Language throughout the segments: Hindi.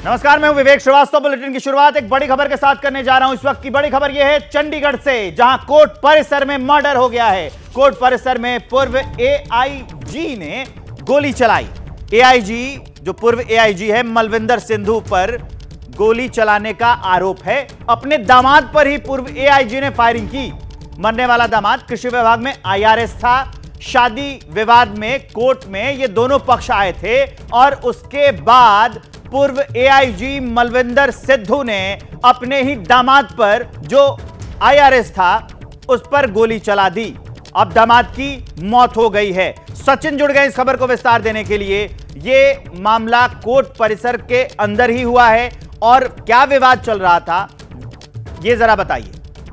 नमस्कार, मैं हूं विवेक श्रीवास्तव। बुलेटिन की शुरुआत एक बड़ी खबर के साथ करने जा रहा हूं। इस वक्त की बड़ी खबर यह है चंडीगढ़ से, जहां कोर्ट परिसर में मर्डर हो गया है। कोर्ट परिसर में पूर्व एआईजी ने गोली चलाई। एआईजी, जो पूर्व एआईजी है, मलविंदर सिद्धू पर गोली चलाने का आरोप है। अपने दामाद पर ही पूर्व एआईजी ने फायरिंग की। मरने वाला दामाद कृषि विभाग में आईआरएस था। शादी विवाद में कोर्ट में ये दोनों पक्ष आए थे और उसके बाद पूर्व एआईजी मलविंदर सिद्धू ने अपने ही दामाद पर, जो आईआरएस था, उस पर गोली चला दी। अब दामाद की मौत हो गई है। सचिन जुड़ गए इस खबर को विस्तार देने के लिए। यह मामला कोर्ट परिसर के अंदर ही हुआ है और क्या विवाद चल रहा था, यह जरा बताइए।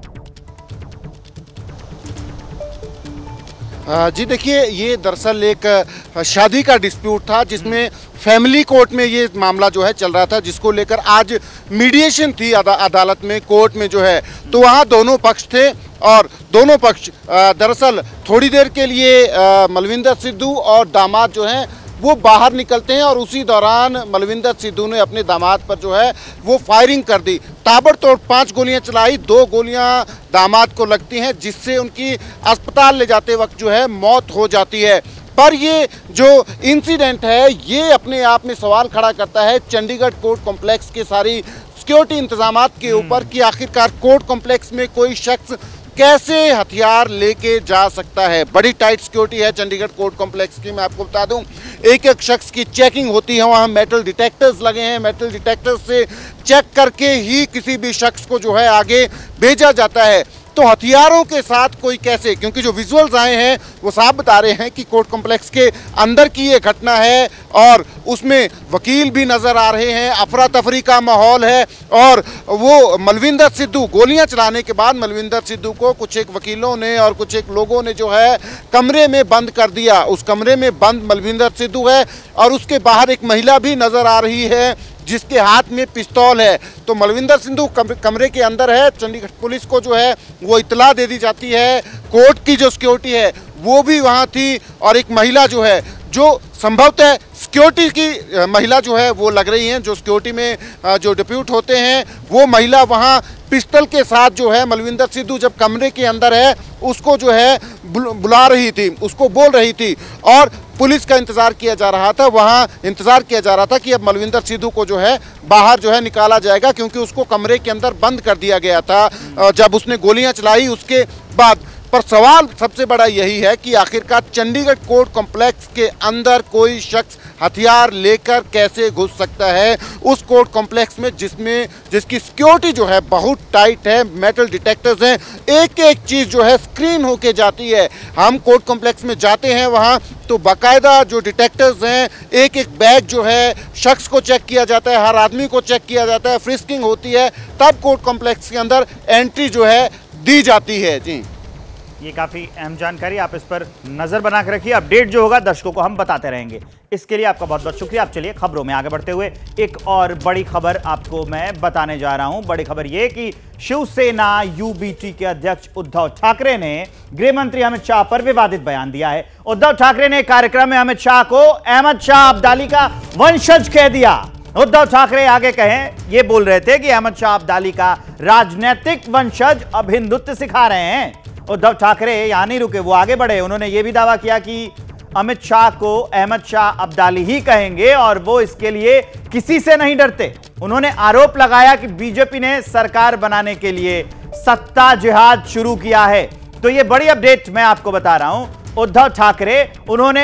जी देखिए, ये दरअसल एक शादी का डिस्प्यूट था जिसमें फैमिली कोर्ट में ये मामला जो है चल रहा था, जिसको लेकर आज मीडिएशन थी अदालत में, कोर्ट में जो है। तो वहाँ दोनों पक्ष थे और दोनों पक्ष दरअसल थोड़ी देर के लिए मलविंदर सिद्धू और दामाद जो हैं वो बाहर निकलते हैं और उसी दौरान मलविंदर सिद्धू ने अपने दामाद पर जो है वो फायरिंग कर दी। ताबड़तोड़ 5 गोलियां चलाई, 2 गोलियां दामाद को लगती हैं, जिससे उनकी अस्पताल ले जाते वक्त जो है मौत हो जाती है। पर ये जो इंसिडेंट है ये अपने आप में सवाल खड़ा करता है चंडीगढ़ कोर्ट कॉम्प्लेक्स के सारी सिक्योरिटी इंतजामात के ऊपर कि आखिरकार कोर्ट कॉम्प्लेक्स में कोई शख्स कैसे हथियार लेके जा सकता है। बड़ी टाइट सिक्योरिटी है चंडीगढ़ कोर्ट कॉम्प्लेक्स की। मैं आपको बता दूं, एक एक शख्स की चेकिंग होती है। वहाँ मेटल डिटेक्टर्स लगे हैं। मेटल डिटेक्टर्स से चेक करके ही किसी भी शख्स को जो है आगे भेजा जाता है। तो हथियारों के साथ कोई कैसे, क्योंकि जो विजुअल्स आए हैं वो साफ बता रहे हैं कि कोर्ट कॉम्प्लेक्स के अंदर की ये घटना है और उसमें वकील भी नजर आ रहे हैं, अफरा तफरी का माहौल है। और वो मलविंदर सिद्धू, गोलियां चलाने के बाद मलविंदर सिद्धू को कुछ एक वकीलों ने और कुछ एक लोगों ने जो है कमरे में बंद कर दिया। उस कमरे में बंद मलविंदर सिद्धू है और उसके बाहर एक महिला भी नजर आ रही है जिसके हाथ में पिस्तौल है। तो मलविंदर सिद्धू कमरे के अंदर है। चंडीगढ़ पुलिस को जो है वो इतला दे दी जाती है। कोर्ट की जो सिक्योरिटी है वो भी वहाँ थी और एक महिला जो है, जो संभवतः सिक्योरिटी की महिला जो है वो लग रही हैं, जो सिक्योरिटी में जो डिप्यूट होते हैं, वो महिला वहाँ पिस्टल के साथ जो है मलविंदर सिद्धू जब कमरे के अंदर है उसको जो है बुला रही थी, उसको बोल रही थी और पुलिस का इंतजार किया जा रहा था। वहाँ इंतजार किया जा रहा था कि अब मलविंदर सिद्धू को जो है बाहर जो है निकाला जाएगा, क्योंकि उसको कमरे के अंदर बंद कर दिया गया था जब उसने गोलियां चलाई उसके बाद। पर सवाल सबसे बड़ा यही है कि आखिरकार चंडीगढ़ कोर्ट कॉम्प्लेक्स के अंदर कोई शख्स हथियार लेकर कैसे घुस सकता है, उस कोर्ट कॉम्प्लेक्स में जिसकी सिक्योरिटी जो है बहुत टाइट है, मेटल डिटेक्टर्स हैं, एक एक चीज़ जो है स्क्रीन होके जाती है। हम कोर्ट कॉम्प्लेक्स में जाते हैं वहाँ तो बाकायदा जो डिटेक्टर्स हैं, एक एक बैग जो है शख्स को चेक किया जाता है, हर आदमी को चेक किया जाता है, फ्रिस्किंग होती है, तब कोर्ट कॉम्प्लेक्स के अंदर एंट्री जो है दी जाती है। जी, ये काफी अहम जानकारी, आप इस पर नजर बना के रखिए। अपडेट जो होगा दर्शकों को हम बताते रहेंगे। इसके लिए आपका बहुत बहुत शुक्रिया। आप चलिए खबरों में आगे बढ़ते हुए एक और बड़ी खबर आपको मैं बताने जा रहा हूं। बड़ी खबर यह कि शिवसेना यूबीटी के अध्यक्ष उद्धव ठाकरे ने गृह मंत्री अमित शाह पर विवादित बयान दिया है। उद्धव ठाकरे ने कार्यक्रम में अमित शाह को अहमद शाह अब्दाली का वंशज कह दिया। उद्धव ठाकरे आगे कहें, ये बोल रहे थे कि अहमद शाह अब्दाली का राजनीतिक वंशज अब हिंदुत्व सिखा रहे हैं। उद्धव ठाकरे यहां नहीं रुके, वो आगे बढ़े। उन्होंने ये भी दावा किया कि अमित शाह को अहमद शाह अब्दाली ही कहेंगे और वो इसके लिए किसी से नहीं डरते। उन्होंने आरोप लगाया कि बीजेपी ने सरकार बनाने के लिए सत्ता जिहाद शुरू किया है। तो ये बड़ी अपडेट मैं आपको बता रहा हूं। उद्धव ठाकरे, उन्होंने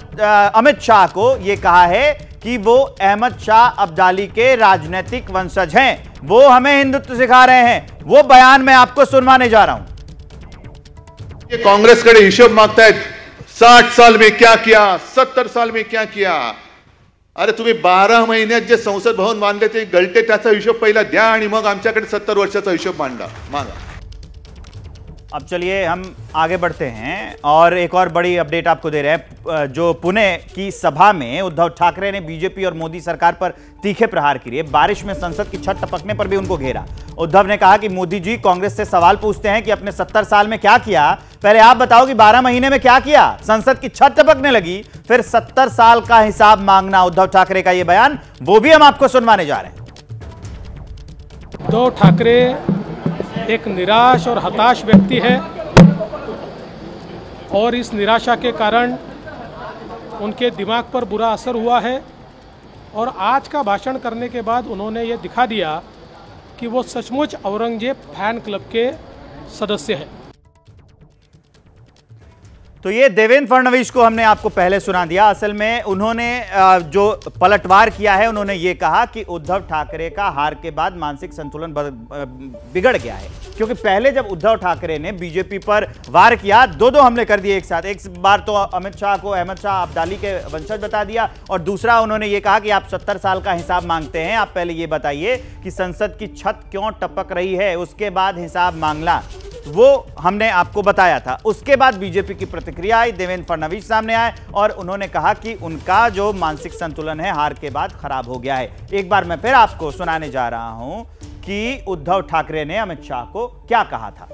अमित शाह को यह कहा है कि वो अहमद शाह अब्दाली के राजनीतिक वंशज हैं, वो हमें हिंदुत्व सिखा रहे हैं। वो बयान मैं आपको सुनवाने जा रहा हूं। कांग्रेस कडे हिशोब मागतायत, 60 साल में क्या किया, 70 साल में क्या किया। अरे तुम्ही 12 महिन्यात जे संसद भवन बांधले ते गलटे, त्याचा हिशोब पहिला द्या आणि मग आमच्याकडे 70 वर्षाचा हिशोब मागा। अब चलिए हम आगे बढ़ते हैं और एक और बड़ी अपडेट आपको दे रहे हैं। जो पुणे की सभा में उद्धव ठाकरे ने बीजेपी और मोदी सरकार पर तीखे प्रहार किए। बारिश में संसद की छत टपकने पर भी उनको घेरा। उद्धव ने कहा कि मोदी जी कांग्रेस से सवाल पूछते हैं कि अपने 70 साल में क्या किया, पहले आप बताओ कि 12 महीने में क्या किया। संसद की छत टपकने लगी, फिर 70 साल का हिसाब मांगना। उद्धव ठाकरे का यह बयान, वो भी हम आपको सुनवाने जा रहे हैं। उद्धव ठाकरे एक निराश और हताश व्यक्ति है और इस निराशा के कारण उनके दिमाग पर बुरा असर हुआ है। और आज का भाषण करने के बाद उन्होंने ये दिखा दिया कि वो सचमुच औरंगजेब फैन क्लब के सदस्य हैं। तो ये देवेंद्र फडणवीस को हमने आपको पहले सुना दिया। असल में उन्होंने जो पलटवार किया है, उन्होंने ये कहा कि उद्धव ठाकरे का हार के बाद मानसिक संतुलन बिगड़ गया है। क्योंकि पहले जब उद्धव ठाकरे ने बीजेपी पर वार किया, दो हमले कर दिए एक साथ। एक बार तो अमित शाह को अहमद शाह अब्दाली के वंशज बता दिया, और दूसरा उन्होंने ये कहा कि आप 70 साल का हिसाब मांगते हैं, आप पहले ये बताइए कि संसद की छत क्यों टपक रही है, उसके बाद हिसाब मांगना। वो हमने आपको बताया था। उसके बाद बीजेपी की प्रतिक्रिया आई, देवेंद्र फडणवीस सामने आए और उन्होंने कहा कि उनका जो मानसिक संतुलन है हार के बाद खराब हो गया है। एक बार मैं फिर आपको सुनाने जा रहा हूं कि उद्धव ठाकरे ने अमित शाह को क्या कहा था।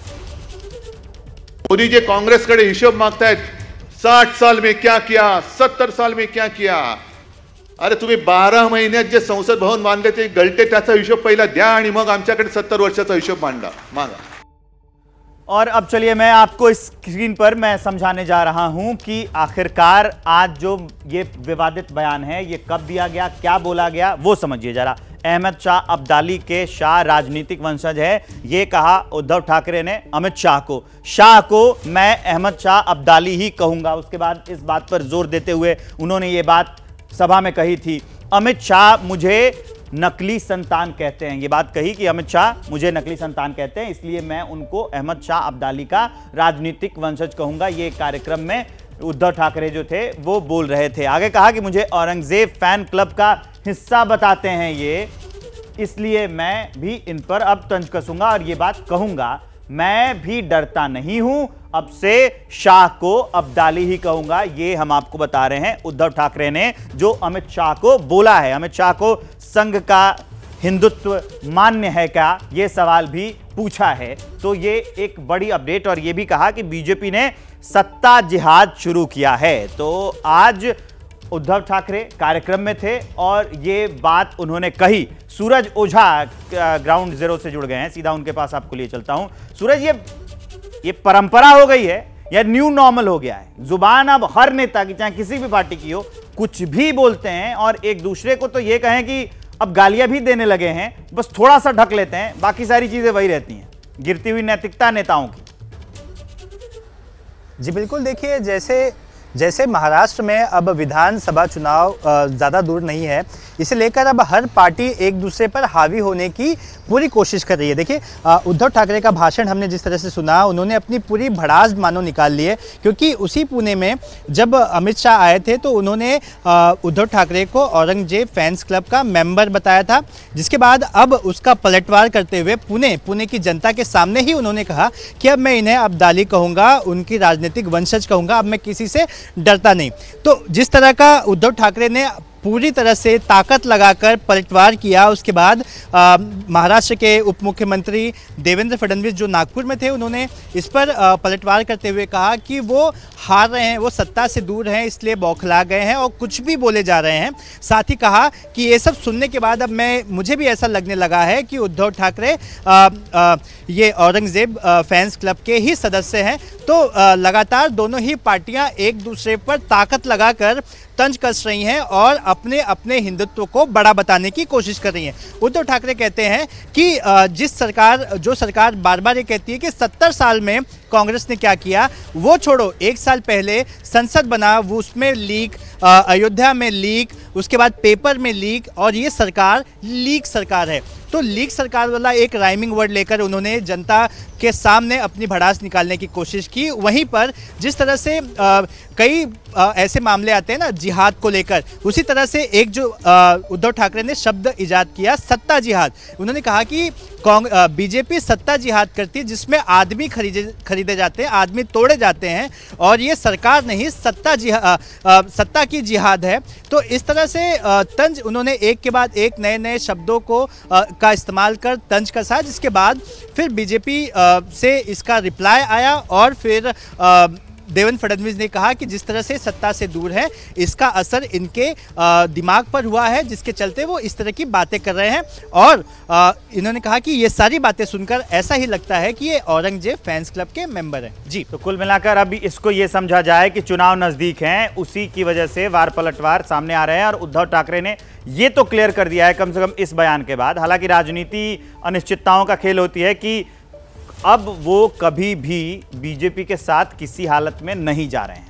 मोदी जी कांग्रेस कडे हिशोब मागतायत, 60 साल में क्या किया, 70 साल में क्या किया। अरे तुम्ही 12 महिन्यात जे संसद भवन बांधले ते गलटे, त्याचा हिशोब पहिला द्या आणि मग आमच्याकडे 70 वर्षाचा हिशोब मागा। और अब चलिए मैं आपको इस स्क्रीन पर मैं समझाने जा रहा हूं कि आखिरकार आज जो ये विवादित बयान है ये कब दिया गया, क्या बोला गया, वो समझिए जरा। अहमद शाह अब्दाली के शाह राजनीतिक वंशज है, ये कहा उद्धव ठाकरे ने अमित शाह को। शाह को मैं अहमद शाह अब्दाली ही कहूंगा। उसके बाद इस बात पर जोर देते हुए उन्होंने ये बात सभा में कही थी, अमित शाह मुझे नकली संतान कहते हैं। ये बात कही कि अमित शाह मुझे नकली संतान कहते हैं, इसलिए मैं उनको अहमद शाह अब्दाली का राजनीतिक वंशज कहूंगा। ये कार्यक्रम में उद्धव ठाकरे जो थे वो बोल रहे थे। आगे कहा कि मुझे औरंगजेब फैन क्लब का हिस्सा बताते हैं ये, इसलिए मैं भी इन पर अब तंज कसूंगा और ये बात कहूंगा। मैं भी डरता नहीं हूं, अब से शाह को अब्दाली ही कहूंगा। ये हम आपको बता रहे हैं उद्धव ठाकरे ने जो अमित शाह को बोला है। अमित शाह को संघ का हिंदुत्व मान्य है क्या, ये सवाल भी पूछा है। तो ये एक बड़ी अपडेट। और ये भी कहा कि बीजेपी ने सत्ता जिहाद शुरू किया है। तो आज उद्धव ठाकरे कार्यक्रम में थे और ये बात उन्होंने कही। सूरज ओझा ग्राउंड जीरो से जुड़ गए हैं, सीधा उनके पास आपको लिए चलता हूं। सूरज, ये परंपरा हो गई है या न्यू नॉर्मल हो गया है? जुबान अब हर नेता की, चाहे किसी भी पार्टी की हो, कुछ भी बोलते हैं और एक दूसरे को तो ये कहें कि अब गालियां भी देने लगे हैं, बस थोड़ा सा ढक लेते हैं, बाकी सारी चीजें वही रहती हैं। गिरती हुई नैतिकता नेताओं की। जी बिल्कुल, देखिए जैसे महाराष्ट्र में अब विधानसभा चुनाव ज़्यादा दूर नहीं है, इसे लेकर अब हर पार्टी एक दूसरे पर हावी होने की पूरी कोशिश कर रही है। देखिए उद्धव ठाकरे का भाषण हमने जिस तरह से सुना, उन्होंने अपनी पूरी भड़ास मानो निकाल ली है। क्योंकि उसी पुणे में जब अमित शाह आए थे तो उन्होंने उद्धव ठाकरे को औरंगजेब फैंस क्लब का मेंबर बताया था, जिसके बाद अब उसका पलटवार करते हुए पुणे की जनता के सामने ही उन्होंने कहा कि अब मैं इन्हें अब्दाली कहूँगा, उनकी राजनीतिक वंशज कहूँगा, अब मैं किसी से डरता नहीं। तो जिस तरह का उद्धव ठाकरे ने पूरी तरह से ताकत लगाकर पलटवार किया, उसके बाद महाराष्ट्र के उप मुख्यमंत्री देवेंद्र फडणवीस जो नागपुर में थे, उन्होंने इस पर पलटवार करते हुए कहा कि वो हार रहे हैं, वो सत्ता से दूर हैं, इसलिए बौखला गए हैं और कुछ भी बोले जा रहे हैं। साथ ही कहा कि ये सब सुनने के बाद अब मुझे भी ऐसा लगने लगा है कि उद्धव ठाकरे ये औरंगजेब फैंस क्लब के ही सदस्य हैं। तो लगातार दोनों ही पार्टियां एक दूसरे पर ताकत लगाकर तंज कस रही हैं और अपने अपने हिंदुत्व को बड़ा बताने की कोशिश कर रही हैं। उद्धव ठाकरे कहते हैं कि जो सरकार बार बार ये कहती है कि 70 साल में कांग्रेस ने क्या किया वो छोड़ो, 1 साल पहले संसद बना, वो उसमें लीक, अयोध्या में लीक, उसके बाद पेपर में लीक, और ये सरकार लीक सरकार है। तो लीक सरकार वाला एक राइमिंग वर्ड लेकर उन्होंने जनता के सामने अपनी भड़ास निकालने की कोशिश की। वहीं पर जिस तरह से कई ऐसे मामले आते हैं ना जिहाद को लेकर, उसी तरह से एक जो उद्धव ठाकरे ने शब्द इजाद किया, सत्ता जिहाद। उन्होंने कहा कि बीजेपी सत्ता जिहाद करती है, जिसमें आदमी खरीदे जाते हैं, आदमी तोड़े जाते हैं, और ये सरकार नहीं सत्ता की जिहाद है। तो इस तरह से तंज उन्होंने एक के बाद एक नए नए शब्दों को का इस्तेमाल कर तंज कसा, जिसके बाद फिर बीजेपी से इसका रिप्लाई आया और फिर देवेंद्र फडणवीस ने कहा कि जिस तरह से सत्ता से दूर है इसका असर इनके दिमाग पर हुआ है, जिसके चलते वो इस तरह की बातें कर रहे हैं। और इन्होंने कहा कि ये सारी बातें सुनकर ऐसा ही लगता है कि ये औरंगजेब फैंस क्लब के मेंबर हैं। जी, तो कुल मिलाकर अभी इसको ये समझा जाए कि चुनाव नजदीक हैं, उसी की वजह से वार पलटवार सामने आ रहे हैं, और उद्धव ठाकरे ने ये तो क्लियर कर दिया है कम से कम इस बयान के बाद। हालांकि राजनीति अनिश्चितताओं का खेल होती है कि अब वो कभी भी बीजेपी के साथ किसी हालत में नहीं जा रहे हैं।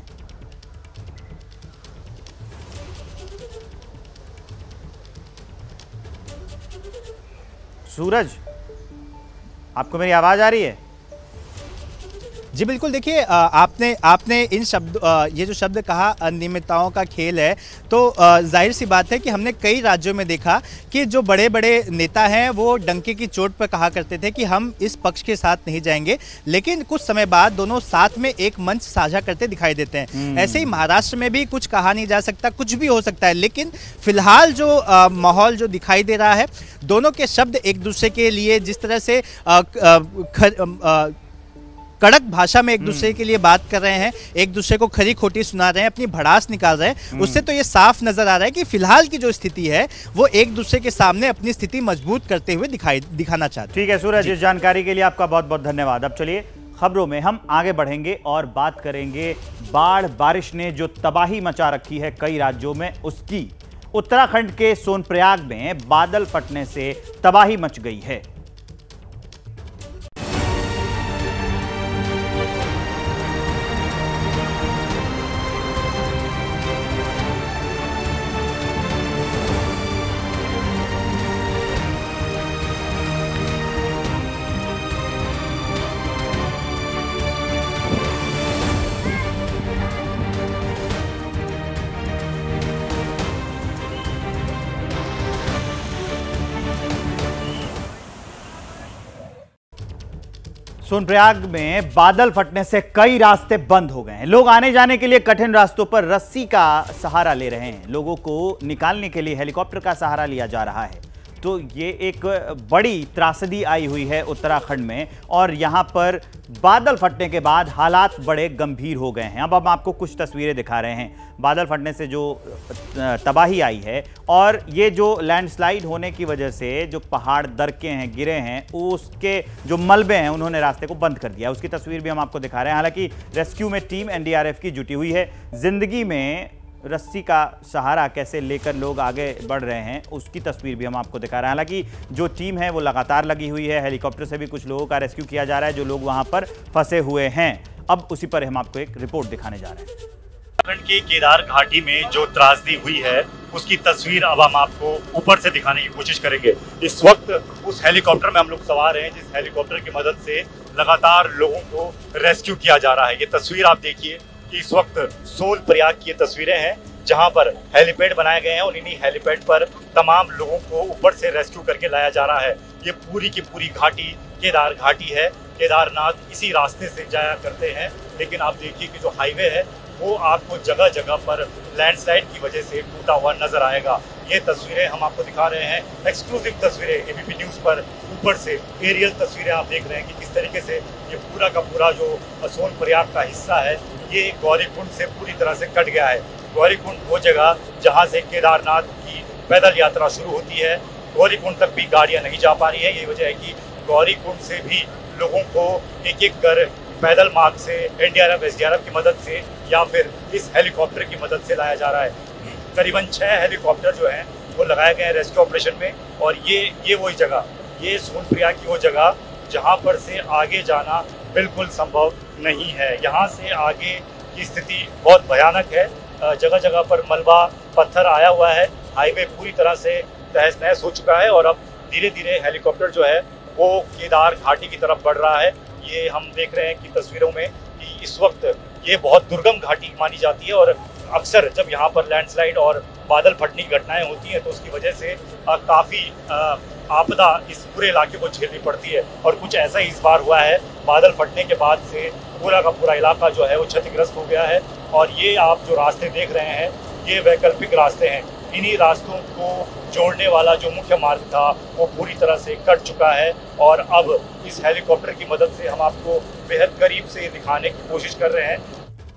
सूरज, आपको मेरी आवाज आ रही है? जी बिल्कुल, देखिए आपने इन ये जो शब्द कहा अनियमितताओं का खेल है, तो जाहिर सी बात है कि हमने कई राज्यों में देखा कि जो बड़े बड़े नेता हैं वो डंके की चोट पर कहा करते थे कि हम इस पक्ष के साथ नहीं जाएंगे, लेकिन कुछ समय बाद दोनों साथ में एक मंच साझा करते दिखाई देते हैं। ऐसे ही महाराष्ट्र में भी कुछ कहा नहीं जा सकता, कुछ भी हो सकता है, लेकिन फिलहाल जो माहौल जो दिखाई दे रहा है, दोनों के शब्द एक दूसरे के लिए जिस तरह से कड़क भाषा में एक दूसरे के लिए बात कर रहे हैं, एक दूसरे को खरी खोटी सुना रहे हैं, अपनी भड़ास निकाल रहे हैं, उससे तो ये साफ नजर आ रहा है कि फिलहाल की जो स्थिति है वो एक दूसरे के सामने अपनी स्थिति मजबूत करते हुए दिखाना चाहते हैं। ठीक है सूरज, इस जानकारी के लिए आपका बहुत बहुत धन्यवाद। अब चलिए खबरों में हम आगे बढ़ेंगे और बात करेंगे बाढ़ बारिश ने जो तबाही मचा रखी है कई राज्यों में उसकी। उत्तराखंड के सोनप्रयाग में बादल फटने से तबाही मच गई है। सोनप्रयाग में बादल फटने से कई रास्ते बंद हो गए हैं। लोग आने जाने के लिए कठिन रास्तों पर रस्सी का सहारा ले रहे हैं। लोगों को निकालने के लिए हेलीकॉप्टर का सहारा लिया जा रहा है। तो ये एक बड़ी त्रासदी आई हुई है उत्तराखंड में, और यहाँ पर बादल फटने के बाद हालात बड़े गंभीर हो गए हैं। अब हम आपको कुछ तस्वीरें दिखा रहे हैं बादल फटने से जो तबाही आई है, और ये जो लैंडस्लाइड होने की वजह से जो पहाड़ दरके हैं, गिरे हैं, उसके जो मलबे हैं उन्होंने रास्ते को बंद कर दिया। उसकी तस्वीर भी हम आपको दिखा रहे हैं। हालांकि रेस्क्यू में टीम एनडीआरएफ की जुटी हुई है। जिंदगी में रस्सी का सहारा कैसे लेकर लोग आगे बढ़ रहे हैं उसकी तस्वीर भी हम आपको दिखा रहे हैं। हालांकि जो टीम है वो लगातार लगी हुई है। हेलीकॉप्टर से भी कुछ लोगों का रेस्क्यू किया जा रहा है जो लोग वहां पर फंसे हुए हैं। अब उसी पर हम आपको एक रिपोर्ट दिखाने जा रहे हैं। उत्तराखंड की केदार घाटी में जो त्रासदी हुई है उसकी तस्वीर अब हम आपको ऊपर से दिखाने की कोशिश करेंगे। इस वक्त उस हेलीकॉप्टर में हम लोग सवार हैं जिस हेलीकॉप्टर की मदद से लगातार लोगों को रेस्क्यू किया जा रहा है। ये तस्वीर आप देखिए कि इस वक्त सोनप्रयाग की तस्वीरें हैं जहां पर हेलीपैड बनाए गए हैं और इन्हीं हेलीपैड पर तमाम लोगों को ऊपर से रेस्क्यू करके लाया जा रहा है। ये पूरी की पूरी घाटी केदार घाटी है। केदारनाथ इसी रास्ते से जाया करते हैं, लेकिन आप देखिए कि जो हाईवे है वो आपको जगह जगह पर लैंडस्लाइड की वजह से टूटा हुआ नजर आएगा। ये तस्वीरें हम आपको दिखा रहे हैं, एक्सक्लूसिव तस्वीरें एबीपी न्यूज़ पर ऊपर से एरियल तस्वीरें आप देख रहे हैं कि किस तरीके से ये पूरा का पूरा जो सोनप्रयाग का हिस्सा है ये गौरीकुंड से पूरी तरह से कट गया है। गौरीकुंड वो जगह जहाँ से केदारनाथ की पैदल यात्रा शुरू होती है, गौरीकुंड तक भी गाड़ियाँ नहीं जा पा रही है। यही वजह है कि गौरीकुंड से भी लोगों को एक एक कर पैदल मार्ग से एनडीआरएफ एसडीआरएफ की मदद से या फिर इस हेलीकॉप्टर की मदद से लाया जा रहा है। करीबन 6 हेलीकॉप्टर जो हैं वो लगाए गए हैं रेस्क्यू ऑपरेशन में, और ये वही जगह, ये सोनप्रयाग की वो जगह जहाँ पर से आगे जाना बिल्कुल संभव नहीं है। यहाँ से आगे की स्थिति बहुत भयानक है। जगह जगह पर मलबा पत्थर आया हुआ है, हाईवे पूरी तरह से तहस नहस हो चुका है, और अब धीरे धीरे हेलीकॉप्टर जो है वो केदार घाटी की तरफ बढ़ रहा है। ये हम देख रहे हैं कि तस्वीरों में कि इस वक्त ये बहुत दुर्गम घाटी मानी जाती है, और अक्सर जब यहाँ पर लैंडस्लाइड और बादल फटने की घटनाएं होती हैं तो उसकी वजह से काफ़ी आपदा इस पूरे इलाके को झेलनी पड़ती है। और कुछ ऐसा ही इस बार हुआ है। बादल फटने के बाद से पूरा का पूरा इलाका जो है वो क्षतिग्रस्त हो गया है। और ये आप जो रास्ते देख रहे हैं ये वैकल्पिक रास्ते हैं। इन्हीं रास्तों को जोड़ने वाला जो मुख्य मार्ग था वो पूरी तरह से कट चुका है। और अब इस हेलीकॉप्टर की मदद से हम आपको बेहद करीब से दिखाने की कोशिश कर रहे हैं।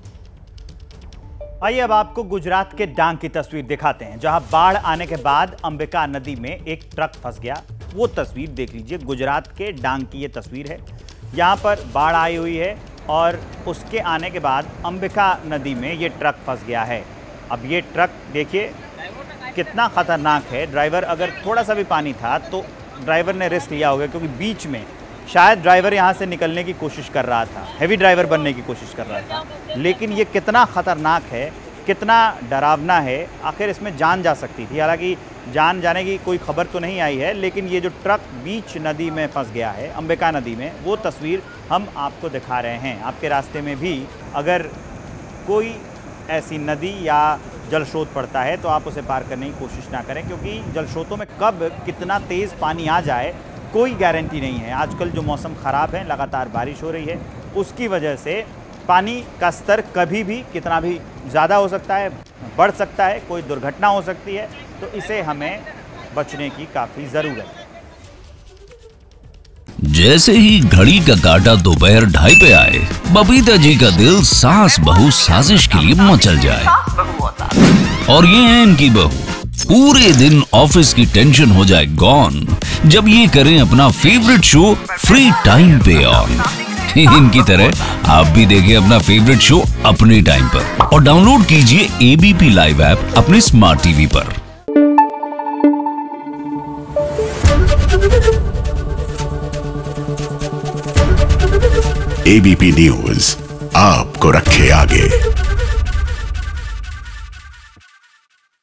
आइए अब आपको गुजरात के डांग की तस्वीर दिखाते हैं, जहां बाढ़ आने के बाद अंबिका नदी में एक ट्रक फंस गया। वो तस्वीर देख लीजिए, गुजरात के डांग की ये तस्वीर है। यहां पर बाढ़ आई हुई है और उसके आने के बाद अंबिका नदी में ये ट्रक फंस गया है। अब ये ट्रक देखिए कितना खतरनाक है। ड्राइवर अगर थोड़ा सा भी पानी था तो ड्राइवर ने रिस्क लिया होगा, क्योंकि बीच में शायद ड्राइवर यहाँ से निकलने की कोशिश कर रहा था, हैवी ड्राइवर बनने की कोशिश कर रहा था। लेकिन ये कितना ख़तरनाक है, कितना डरावना है। आखिर इसमें जान जा सकती थी। हालांकि जान जाने की कोई खबर तो नहीं आई है, लेकिन ये जो ट्रक बीच नदी में फंस गया है, अंबिका नदी में, वो तस्वीर हम आपको दिखा रहे हैं। आपके रास्ते में भी अगर कोई ऐसी नदी या जल स्रोत पड़ता है तो आप उसे पार करने की कोशिश ना करें, क्योंकि जल स्रोतों में कब कितना तेज़ पानी आ जाए कोई गारंटी नहीं है। आजकल जो मौसम ख़राब है, लगातार बारिश हो रही है, उसकी वजह से पानी का स्तर कभी भी कितना भी ज़्यादा हो सकता है, बढ़ सकता है, कोई दुर्घटना हो सकती है। तो इसे हमें बचने की काफ़ी ज़रूरत है। जैसे ही घड़ी का काटा दोपहर 2:30 पे आए, बबीता जी का दिल सास बहू साजिश के लिए मचल जाए। और ये है इनकी बहू, पूरे दिन ऑफिस की टेंशन हो जाए गॉन जब ये करें अपना फेवरेट शो फ्री टाइम पे ऑन। इनकी तरह आप भी देखें अपना फेवरेट शो अपने टाइम पर और डाउनलोड कीजिए एबीपी लाइव ऐप अपने स्मार्ट टीवी पर। एबीपी न्यूज आपको रखे आगे।